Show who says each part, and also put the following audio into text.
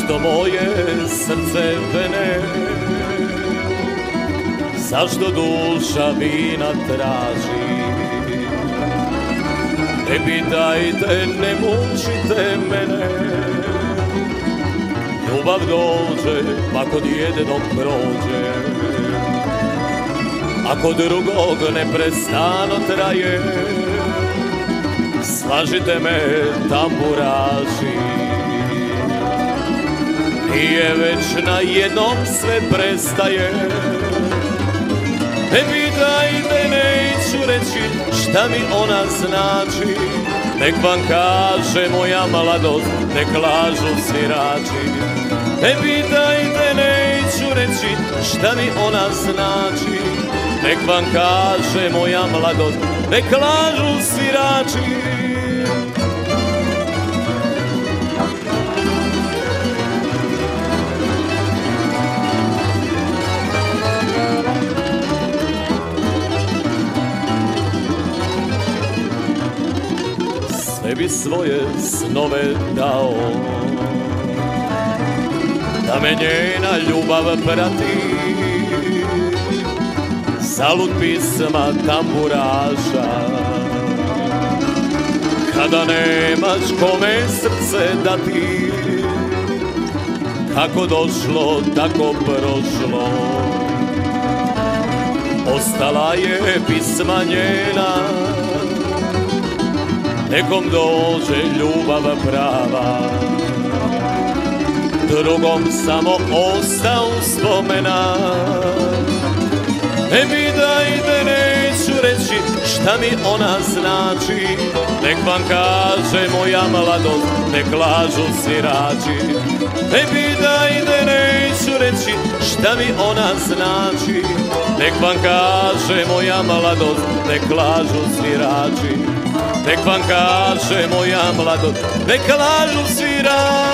Speaker 1: Zašto moje srce vene, zašto duša vina traži? Ne pitajte, ne mučite mene, ljubav dođe, pa kod jednog prođe, a kod drugog neprestano traje. Slažite me, tamburaši, nije već na jednom sve prestaje. Ne pitajte, neću reći šta mi ona znači, nek vam kaže moja mladost, nek lažu svirači. Ne pitajte, neću reći šta mi ona znači, nek vam kaže moja mladost, nek lažu svirači. Sve bi svoje snove dao, da me njena ljubav prati. Zalud pisma tamburaša, kada nemaš kome srce dati. Kako došlo, tako prošlo, ostala je pisma njena. Nekom dođe ljubav prava, drugom samo osta uspomena. Ne pitajte, neću reći šta mi ona znači, nek vam kaže moja mladost, nek lažu svirači. Ne pitajte, neću reći šta mi ona znači, nek vam kaže moja mladost, nek lažu svirači. Nek vam kaže moja mladost, nek lažu svirači.